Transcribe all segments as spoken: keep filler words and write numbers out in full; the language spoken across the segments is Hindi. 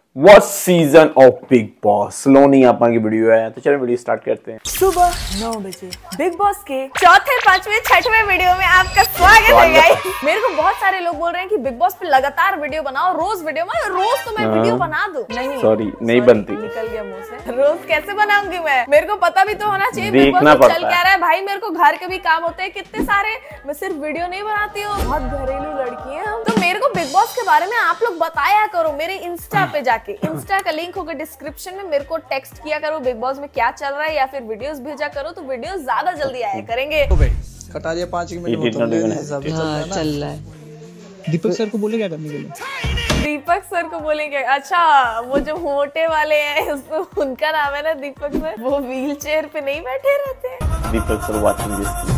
What season of Big Boss सोलोनी आपा की वीडियो है, तो चलो वीडियो स्टार्ट करते हैं। सुबह नौ बजे बिग बॉस के चौथे पांचवें छठवें वीडियो में आपका स्वागत है गाइस। मेरे को बहुत सारे लोग बोल रहे हैं कि बिग बॉस पे लगातार वीडियो बनाओ, रोज वीडियो में रोज तो मैं वीडियो बना दूं। नहीं सॉरी नहीं बनती, निकल गया मुंह से। रोज कैसे बनाऊंगी मैं? मेरे को पता भी तो होना चाहिए बिग बॉस चल क्या रहा है। भाई मेरे को घर के भी काम होते हैं कितने सारे, मैं सिर्फ वीडियो नहीं बनाती हूँ। बहुत घरेलू लड़की है हम। तो मेरे को बिग बॉस के बारे में आप लोग बताया करो मेरे इंस्टा पे जाके। इंस्टा का लिंक होगा डिस्क्रिप्शन में, मेरे को टेक्स्ट किया करो बिग बॉस में क्या चल रहा है, या फिर वीडियोस भेजा करो तो वीडियोस ज्यादा जल्दी आया करेंगे। कटारिया पाँच मिनट हाँ, चल रहा है। दीपक सर को बोले क्या करने के लिए? दीपक सर को बोलेंगे? अच्छा वो जो मोटे वाले हैं उसको, उनका नाम है ना दीपक सर, वो व्हील चेयर पे नहीं बैठे रहते। Deepak sir watching this.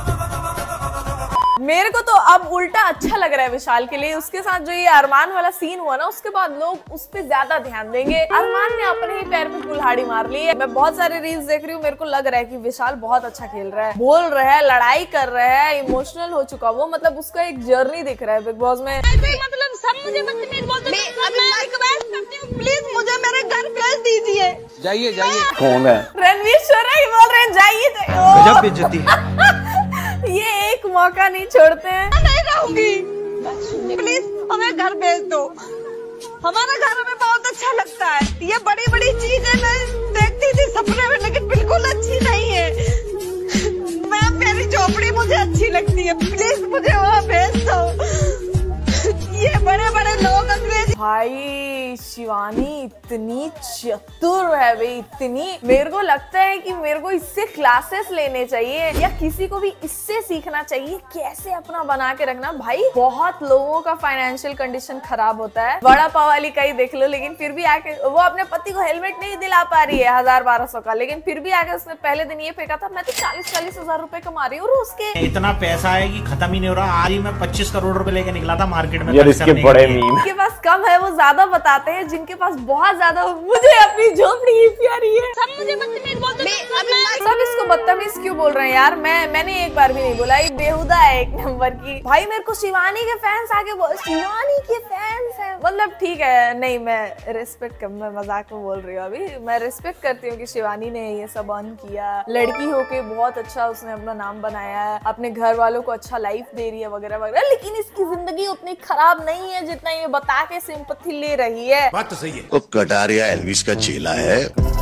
मेरे को तो अब उल्टा अच्छा लग रहा है विशाल के लिए। उसके साथ जो ये अरमान वाला सीन हुआ ना, उसके बाद लोग उस पे ज्यादा ध्यान देंगे। अरमान ने अपने ही पैर पे कुल्हाड़ी मार ली है। मैं बहुत सारे रील्स देख रही हूँ, मेरे को लग रहा है कि विशाल बहुत अच्छा खेल रहा है, बोल रहा है, लड़ाई कर रहा है, इमोशनल हो चुका वो। मतलब उसका एक जर्नी दिख रहा है बिग बॉस में। मतलब सब मुझे बदतमीज बोलते हैं। मैं रिक्वेस्ट करती हूँ प्लीज मुझे मेरे घर भेज दीजिए। जाइए जाइए। कौन है? रणवीर शोरा ही बोल रहे हैं जाइए गजब बेइज्जती। ये एक मौका नहीं छोड़ते हैं। नहीं रहूंगी, प्लीज हमें घर भेज दो। हमारा घर हमें बहुत अच्छा लगता है। ये बड़ी बड़ी चीजें मैं देखती थी सपने में, लेकिन बिल्कुल अच्छी नहीं है। मैं मेरी झोपड़ी मुझे अच्छी लगती है, प्लीज मुझे वहाँ भेज दो। ये बड़े बड़े लोग अंग्रेजी। भाई शिवानी इतनी चतुर है भाई, इतनी। मेरे को लगता है कि मेरे को इससे क्लासेस लेने चाहिए, या किसी को भी इससे सीखना चाहिए कैसे अपना बना के रखना। भाई बहुत लोगों का फाइनेंशियल कंडीशन खराब होता है, बड़ा पाव वाली का ही देख लो, लेकिन फिर भी आके वो अपने पति को हेलमेट नहीं दिला पा रही है हजार बारह सौ का, लेकिन फिर भी आके उसने पहले दिन ये फेंका था मैं तो चालीस चालीस हजार रूपए कमा रही हूँ रोज के। इतना पैसा है कि खत्म ही नहीं हो रहा। आज ही मैं पच्चीस करोड़ रुपए लेके निकला था मार्केट में। इसके बड़े मीम। जिनके पास कम है वो ज्यादा बताते हैं, जिनके पास बहुत ज्यादा। मुझे अपनी झोपड़ी ही प्यारी है। सब मुझे बदतमीज बोलते हैं। सब इसको बदतमीज क्यों बोल रहे हैं यार? मैं मैंने एक बार भी नहीं बोला। ये बेहुदा है एक नंबर की। भाई मेरे को शिवानी के फैंस आके बोल, शिवानी के फैंस है, मतलब ठीक है। नहीं मैं रिस्पेक्ट कर, मैं मजाक में बोल रही हूँ अभी। मैं रिस्पेक्ट करती हूँ कि शिवानी ने ये सब अर्न किया, लड़की होके बहुत अच्छा उसने अपना नाम बनाया है, अपने घर वालों को अच्छा लाइफ दे रही है वगैरह वगैरह, लेकिन इसकी जिंदगी उतनी खराब नहीं है जितना ये बता के सिंपैथी ले रही है। बात तो सही है। तो कटारिया एल्विस का चेला है।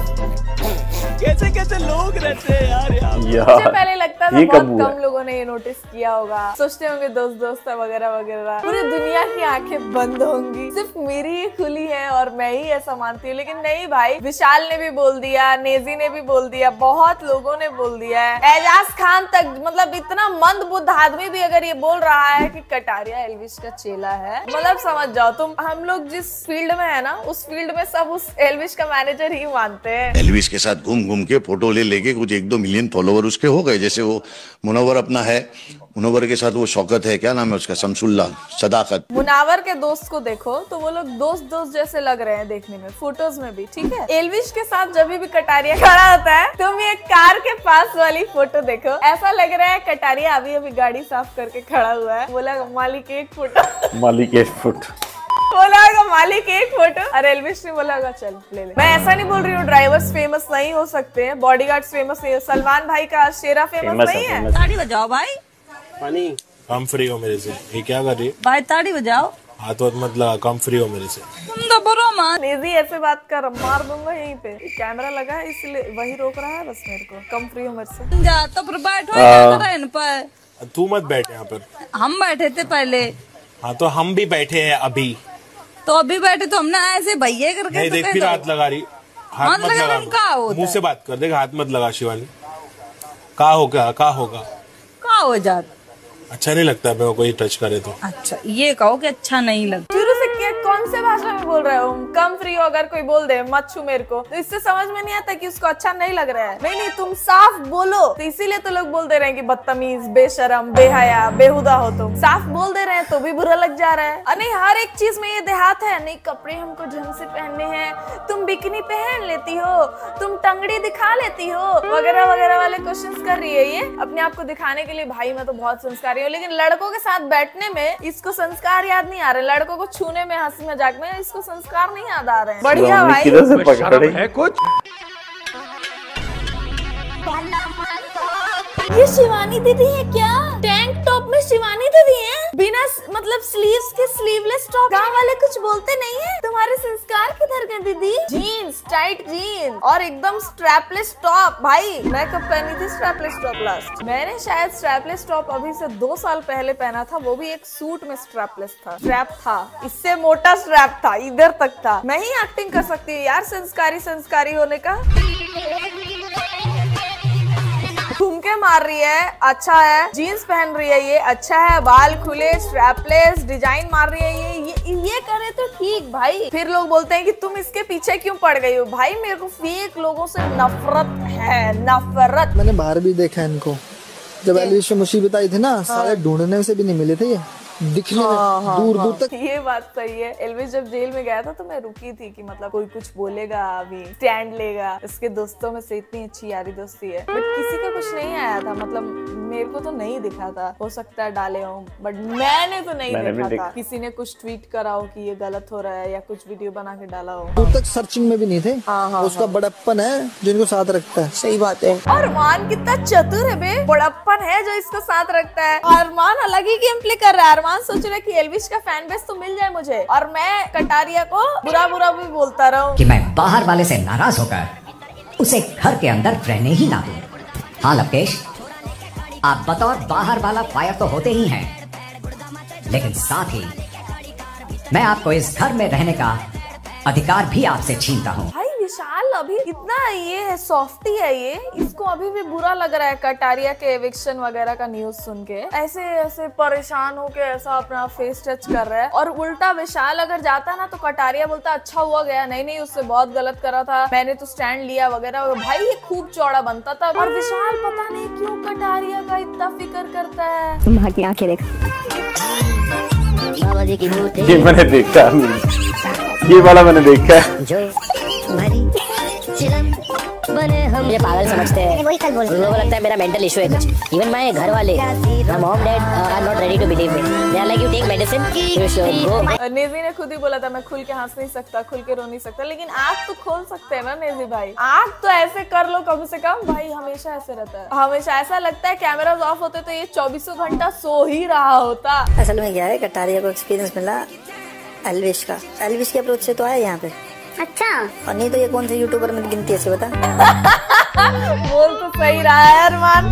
कैसे कैसे लोग रहते हैं यार यार। मुझे पहले लगता था बहुत कम लोगों ने ये नोटिस किया होगा, सोचते होंगे दोस्त दोस्त वगैरह वगैरह, पूरी दुनिया की आंखें बंद होंगी, सिर्फ मेरी ही खुली है और मैं ही ऐसा मानती हूँ। लेकिन नहीं भाई, विशाल ने भी बोल दिया, नेजी ने भी बोल दिया, बहुत लोगों ने बोल दिया है, एजाज खान तक। मतलब इतना मंद बुद्ध आदमी भी अगर ये बोल रहा है कि कटारिया एल्विस का चेला है, मतलब समझ जाओ तुम। हम लोग जिस फील्ड में है ना, उस फील्ड में सब उस एल्विस का मैनेजर ही मानते हैं। एल्विस के साथ घूम घूम के फोटो ले लेके कुछ एक दो मिलियन फॉलोवर उसके हो गए। जैसे वो मुनव्वर अपना है, मुनव्वर के साथ वो शौकत है, क्या नाम है उसका, शमसुल्ला, सदाकत। मुनव्वर के दोस्त को देखो तो वो लोग दोस्त दोस्त जैसे लग रहे हैं देखने में, फोटोज में भी, ठीक है। एल्विस के साथ जब भी कटारिया खड़ा होता है, तुम ये कार के पास वाली फोटो देखो, ऐसा लग रहा है कटारिया अभी अभी गाड़ी साफ करके खड़ा हुआ है। बोला मालिक एक फोटो, मालिक एक फोटो बोला होगा मालिक एक फोटो, और एल्विस ने बोला होगा चल ले ले। मैं ऐसा नहीं बोल रही हूँ ड्राइवर्स फेमस नहीं हो सकते हैं, बॉडीगार्ड्स फेमस नहीं है, सलमान भाई का शेरा फेमस, फेमस नहीं है, है। ताड़ी बजाओ भाई। पानी कम फ्री हो मेरे से। ये क्या कर रही है भाई? ताड़ी बजाओ। हाथ वाथ मत लगा, कम फ्री हो मेरे से। तुम तो बुरो मान। नेजी ऐसे बात कर, मार दूंगा यहीं पे। कैमरा लगा है इसलिए वही रोक रहा है बस मेरे को, कम फ्री हो मेरे से। जा तो फिर बैठो इन पर। तू मत बैठ यहाँ पर। हम बैठे थे पहले। हाँ तो हम भी बैठे हैं अभी। तो अभी बैठे तो हमने ऐसे भैया करके। नहीं देख फिर हाथ लगा रही। हाथ मत लगा, मुंह से बात कर, देख हाथ मत लगा शिवानी। का होगा का होगा का हो जाता। अच्छा नहीं लगता मेरे को कोई टच करे तो। अच्छा ये कहो कि अच्छा नहीं लगता। शुरू से क्या, कौन से भाषा में बोल रहे हो? कम फ्री हो अगर कोई बोल दे मत छू मेरे को, तो इससे समझ में नहीं आता कि उसको अच्छा नहीं लग रहा है। नहीं नहीं तुम साफ बोलो, तो इसीलिए तो लोग बोल दे रहे हैं कि बदतमीज, बेशरम, बेहया, बेहुदा हो तुम। साफ बोल दे रहे हैं तो भी बुरा लग जा रहा है। और नहीं हर एक चीज में ये देहात है, नहीं कपड़े हमको ढंग से पहनने हैं, तुम बिकनी पहन लेती हो, तुम टंगड़ी दिखा लेती हो, वगैरह वगैरह वाले क्वेश्चंस कर रही है ये अपने आप को दिखाने के लिए। भाई मैं तो बहुत संस्कारी हूँ, लेकिन लड़कों के साथ बैठने में इसको संस्कार याद नहीं आ रहे, लड़कों को छूने में, हंसी मजाक में इसको संस्कार नहीं याद आ रहे हैं। बढ़िया भाई, किधर से पकड़े है कुछ। ये शिवानी दीदी है क्या? टैंक टॉप में शिवानी दीदी है, बिना मतलब स्लीव्स के स्लीवलेस टॉप। गाँव वाले कुछ बोलते नहीं है? तुम्हारे संस्कार किधर गए दीदी? जीन्स, टाइट जीन्स और एकदम स्ट्रैपलेस टॉप। भाई मैं कब पहनी थी स्ट्रैपलेस टॉप लास्ट? मैंने शायद स्ट्रैपलेस टॉप अभी से दो साल पहले पहना था, वो भी एक सूट में स्ट्रैपलेस था। स्ट्रैप था, इससे मोटा स्ट्रैप था, इधर तक था। मैं ही एक्टिंग कर सकती हूँ यार संस्कारी संस्कारी होने का। ठुमके मार रही है, अच्छा है। जीन्स पहन रही है, ये अच्छा है। बाल खुले, स्ट्रैपलेस, डिजाइन मार रही है, ये ये, ये करे तो ठीक भाई। फिर लोग बोलते हैं कि तुम इसके पीछे क्यों पड़ गई हो? भाई मेरे को फेक लोगों से नफरत है, नफरत। मैंने बाहर भी देखा इनको, जब एलविश में मुसीबत आई थी ना, सारे ढूंढने से भी नहीं मिले थे ये, दिखने में हाँ, हाँ, दूर हाँ। दूर तक। ये बात सही है। एल्विस जब जेल में गया था तो मैं रुकी थी कि मतलब कोई कुछ बोलेगा, अभी स्टैंड लेगा। इसके दोस्तों में से इतनी अच्छी यारी दोस्ती है, बट किसी का कुछ नहीं आया था। मतलब मेरे को तो नहीं दिखा था, हो सकता है डाले हो, बट मैंने तो नहीं देखा था। किसी ने कुछ ट्वीट करा हो कि ये गलत हो रहा है या कुछ वीडियो बना के डाला हो। दूर तक सर्चिंग में भी नहीं थे। हाँ, हाँ, उसका बड़प्पन है जो इनको साथ रखता है। सही बात है। अरमान कितना चतुर है बे, बड़प्पन है जो इसको साथ रखता है। अरमान अलग ही गेम प्ले कर रहा है। अरमान सोच रहा है कि एल्विश का फैन बेस तो मिल जाए मुझे, और मैं कटारिया को बुरा बुरा भी बोलता रहूं कि मैं बाहर वाले से नाराज होकर उसे घर के अंदर रहने ही ना दूं। हाँ लवकेश, आप बतौर बाहर वाला फायर तो होते ही हैं, लेकिन साथ ही मैं आपको इस घर में रहने का अधिकार भी आपसे छीनता हूँ। भाई विशाल अभी इतना ये है, सॉफ्टी है ये, इसको अभी भी बुरा लग रहा है कटारिया के एविक्शन वगैरह का न्यूज सुन के। ऐसे ऐसे परेशान होके ऐसा अपना फेस टच कर रहा है। और उल्टा विशाल अगर जाता ना तो कटारिया बोलता अच्छा हुआ गया, नहीं नहीं उससे बहुत गलत करा था, मैंने तो स्टैंड लिया वगैरह। भाई ये खूब चौड़ा बनता था। और विशाल पता नहीं क्यों कटारिया का इतना फिक्र करता है। माँ की आंखें देख, बाबा जी की मूर्ति। ये मैंने देखा, ये वाला मैंने देखा है। जो भरी चिलम बने हम ये पागल समझते हैं, वही कल बोल रहे हैं। लोगों को लगता है मेरा मेंटल इशू है कुछ। इवन माय घर वाले, my mom dad are not ready to believe me. They are like you take medicine, you should go. नेजी ने खुद ही बोला था मैं खुल के हंस नहीं सकता, खुल के रो नहीं सकता, लेकिन आँख तो खोल सकते हैं ना नेजी भाई। आँख तो ऐसे कर लो कम से कम। भाई हमेशा ऐसे रहता है, हमेशा ऐसा लगता है कैमरास ऑफ होते तो ये चौबीसों घंटा सो ही रहा होता। असल में क्या है, कटारिया को एक्सपीरियंस मिला एल्विश का। एल्विश के अप्रोच से तो आया यहाँ पे। अच्छा, और नहीं तो ये कौन से यूट्यूबर में गिनती है, बता। बोल तो सही रहा है अरमान।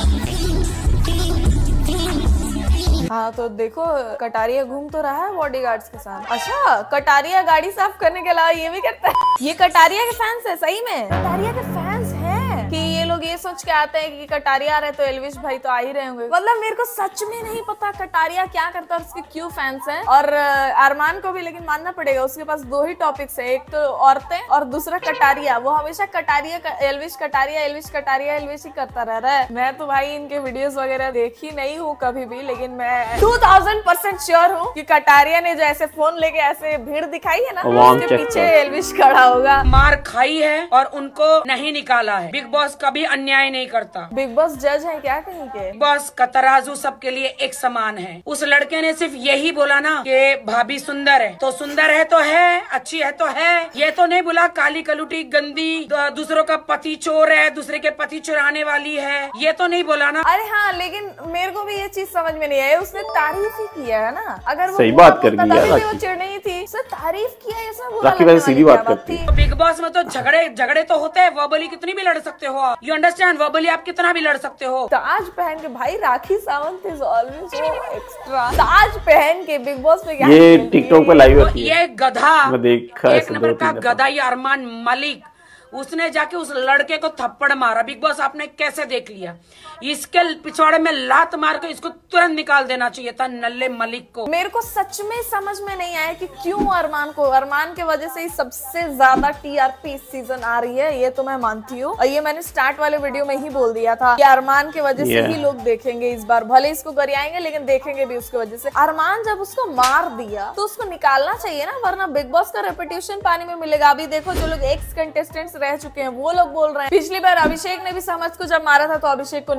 हाँ तो देखो कटारिया घूम तो रहा है बॉडीगार्ड्स के साथ। अच्छा, कटारिया गाड़ी साफ करने के अलावा ये भी करता है। ये कटारिया के फैंस है सही में, कटारिया के फैंस हैं कि ये लोग ये सोच के आते हैं कि कटारिया आ रहे तो एल्विश भाई तो आ ही रहे होंगे। मतलब मेरे को सच में नहीं पता कटारिया क्या करता है, उसके क्यों फैंस हैं। और अरमान को भी लेकिन मानना पड़ेगा, उसके पास दो ही टॉपिक्स है, एक तो औरतें और दूसरा कटारिया। वो हमेशा कटारिया एल्विश कटारिया एल्विश कटारिया एल्विश ही करता रह रहा है। मैं तो भाई इनके वीडियोस वगैरह देखी नहीं हूँ कभी भी, लेकिन मैं टू थाउजेंड परसेंट श्योर हूँ कि कटारिया ने जो ऐसे फोन लेके ऐसे भीड़ दिखाई है ना, उसके पीछे एल्विश खड़ा होगा। मार खाई है और उनको नहीं निकाला है। बिग बॉस कभी अन्याय नहीं करता। बिग बॉस जज है क्या कहीं के? बिग बॉस का तराजू सबके लिए एक समान है। उस लड़के ने सिर्फ यही बोला ना कि भाभी सुंदर है तो सुंदर है तो है, अच्छी है तो है। ये तो नहीं बोला काली कलुटी गंदी, दूसरों का पति चोर है, दूसरे के पति चुराने वाली है, ये तो नहीं बोला ना। अरे हाँ, लेकिन मेरे को भी ये चीज समझ में नहीं आई, उसने तारीफ ही किया है ना। अगर वो सही बात कर दी है, वो चिड़ नहीं थी, उसने तारीफ किया है, इसमें बुरा राखी वैसे सीधी बात करती है। बिग बॉस में तो झगड़े झगड़े तो होते हैं, वर्बली कितनी भी लड़ सकते हो, यू अंडरस्टैंड, वर्बली आप कितना भी लड़ सकते हो। ताज पहन के भाई, Rakhi Sawant is always so extra. ताज पहन के बिग बॉस में क्या, ये टिकटॉक पे लाइव होती है, ये गधा, मैं देखा एक नंबर का गधा ये अरमान मलिक, उसने जाके उस लड़के को थप्पड़ मारा। बिग बॉस आपने कैसे देख लिया? इसके पिछवाड़े में लात मार के इसको तुरंत निकाल देना चाहिए था, नल्ले मलिक को। मेरे को सच में समझ में नहीं आया कि क्यों अरमान को, अरमान के वजह से ही सबसे ज्यादा टीआरपी इस सीजन आ रही है, ये तो मैं मानती हूँ। और ये मैंने स्टार्ट वाले वीडियो में ही बोल दिया था कि अरमान के वजह से ही लोग देखेंगे इस बार, भले इसको गरियाएंगे लेकिन देखेंगे भी उसकी वजह से। अरमान जब उसको मार दिया तो उसको निकालना चाहिए ना, वरना बिग बॉस का रेपुटेशन पानी में मिलेगा। अभी देखो जो लोग एक्स कंटेस्टेंट्स रह चुके हैं वो लोग बोल रहे हैं। पिछली बार अभिषेक ने भी समझ को जब मारा था तो अभिषेक को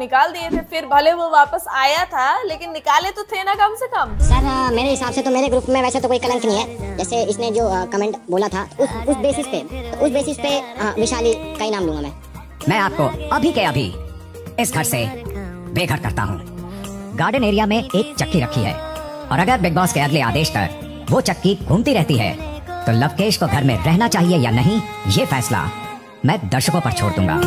निकाल दिए थे। फिर भले वो वापस आया था लेकिन निकाले तो थे ना कम से कम। सर मेरे हिसाब से तो मेरे ग्रुप में वैसे तो कोई कलंक नहीं है। जैसे इसने जो कमेंट बोला था उस उस बेसिस पे उस बेसिस पे विशाली का ही नाम लूंगा मैं। मैं आपको अभी के अभी इस घर से बेघर करता हूँ। गार्डन एरिया में एक चक्की रखी है और अगर बिग बॉस के अगले आदेश तक वो चक्की घूमती रहती है तो लवकेश को घर में रहना चाहिए या नहीं, ये फैसला मैं दर्शकों पर छोड़ दूंगा।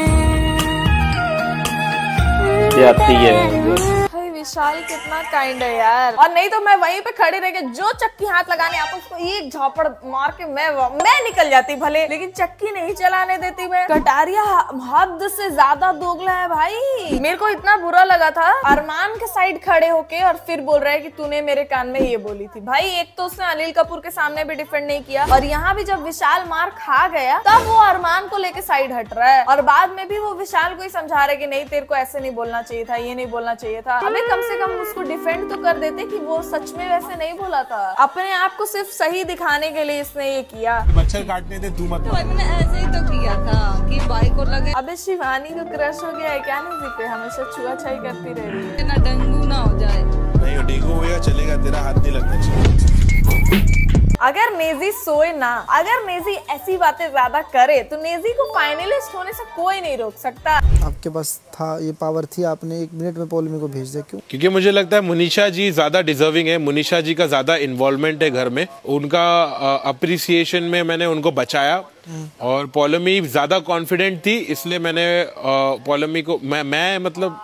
आती है विशाल कितना काइंड है यार। और नहीं तो मैं वहीं पे खड़ी रह के जो चक्की हाथ लगाने आता उसको एक झापड़ मार के मैं मैं निकल जाती भले, लेकिन चक्की नहीं चलाने देती मैं। कटारिया हद से ज्यादा दोगला है भाई। मेरे को इतना बुरा लगा था अरमान के साइड खड़े होके और फिर बोल रहा है कि तूने मेरे कान में ये बोली थी। भाई एक तो उसने अनिल कपूर के सामने भी डिफेंड नहीं किया और यहाँ भी जब विशाल मार खा गया तब वो अरमान को लेके साइड हट रहा है और बाद में भी वो विशाल को ही समझा रहा है कि नहीं तेरे को ऐसे नहीं बोलना चाहिए था, ये नहीं बोलना चाहिए था। हमें कम से कम उसको डिफेंड तो कर देते कि वो सच में वैसे नहीं बोला था। अपने आप को सिर्फ सही दिखाने के लिए इसने ये किया। मच्छर काटने थे तू मत। मैंने ऐसे ही तो किया था कि भाई को लगे। अबे शिवानी को क्रश हो गया है क्या? नहीं जीते हमेशा छुआछाई करती रह रही है। ना डेंगू ना हो जाए। नहीं डेंगू हो गया चलेगा, तेरा हाथ नहीं लगना चाहिए। अगर नेजी सोए ना, अगर नेजी ऐसी बातें ज्यादा करे तो नेजी को फाइनलिस्ट होने से कोई नहीं रोक सकता। आपके पास था ये पावर थी, आपने एक मिनट में पोलेमी को भेज दिया, क्यों? क्योंकि मुझे लगता है मुनीषा जी ज्यादा डिजर्विंग है। मुनीषा जी का ज्यादा इन्वॉल्वमेंट है घर में, उनका अप्रिसिएशन में मैंने उनको बचाया और पोलेमी ज्यादा कॉन्फिडेंट थी इसलिए मैंने पोलेमी को मैं, मैं मतलब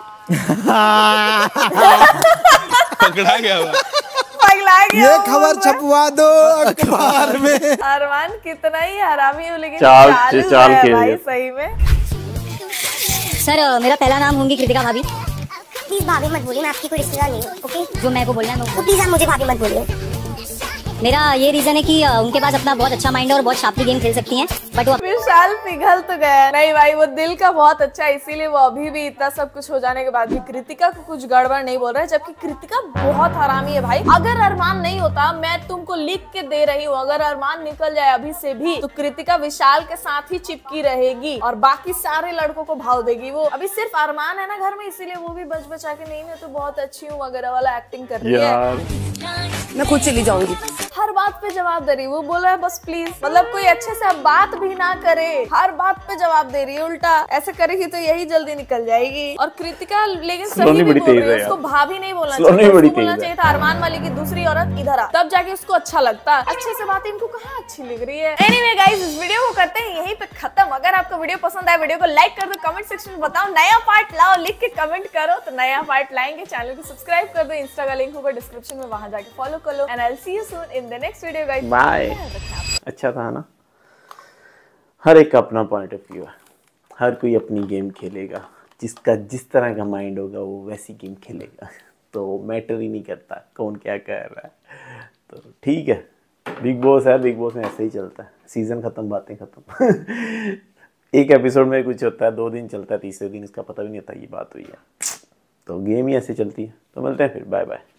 पकड़ा गया हुआ। ये खबर छपवा दो अखबार में। अरमान कितना ही हरामी हो लेकिन चाल चालू चाल है खेल भाई सही में। सर मेरा पहला नाम होंगी कृतिका भाभी। प्लीज भाभी मत बोलिए, मैं आपकी कोई रिश्तेदार नहीं हूँ। ओके जो मेरे को बोलना है प्लीज आप मुझे भाभी मत बोलिए। मेरा ये रीजन है कि उनके पास अपना बहुत अच्छा माइंड है और बहुत शार्पली गेम खेल सकती हैं, बट वो विशाल पिघल तो गया। नहीं भाई वो दिल का बहुत अच्छा है इसीलिए वो अभी भी इतना सब कुछ हो जाने के बाद भी कृतिका को कुछ गड़बड़ नहीं बोल रहा है, जबकि कृतिका बहुत हरामी है भाई। अगर अरमान नहीं होता, मैं तुमको लिख के दे रही हूँ, अगर अरमान निकल जाए अभी से भी तो कृतिका विशाल के साथ ही चिपकी रहेगी और बाकी सारे लड़कों को भाव देगी। वो अभी सिर्फ अरमान है ना घर में, इसीलिए वो भी बच बचा के नहीं मैं तो बहुत अच्छी हूँ वगैरह वाला एक्टिंग कर रही है। मैं खुद चली जाऊंगी। हर बात पे जवाब दे रही है। वो बोला है बस प्लीज, मतलब कोई अच्छे से अब बात भी ना करे, हर बात पे जवाब दे रही है। उल्टा ऐसे करेगी तो यही जल्दी निकल जाएगी। और कृतिका लेकिन सही भी बोल रही है, उसको भाभी नहीं बोलना चाहिए, उसको बोलना चाहिए था अरमान वाली की दूसरी औरत इधर आ, तब जाके उसको अच्छा लगता। अच्छे से बात इनको कहाँ अच्छी लग रही है। एनीवे गाइस इस वीडियो को करते हैं यहीं पे खत्म। अगर आपको वीडियो पसंद आए वीडियो को लाइक कर दो, कमेंट सेक्शन में बताओ नया पार्ट लाओ, लिख के कमेंट करो तो नया पार्ट लाएंगे। चैनल को सब्सक्राइब कर दो, इंस्टा का लिंक होगा डिस्क्रिप्शन में, वहां जाके फॉलो कर लो। And I will see you soon in the next video guys. Bye. अच्छा था ना, हर एक का अपना पॉइंट ऑफ व्यू है, हर कोई अपनी गेम खेलेगा, जिसका जिस तरह का माइंड होगा वो वैसी गेम खेलेगा, तो मैटर ही नहीं करता कौन क्या कर रहा है। तो ठीक है, बिग बॉस है, बिग बॉस में ऐसे ही चलता है, सीजन खत्म बातें खत्म। एक एपिसोड में कुछ होता है, दो दिन चलता है, तीसरे दिन इसका पता भी नहीं होता ये बात हुई है। तो गेम ही ऐसे चलती है। तो मिलते हैं फिर, बाय बाय।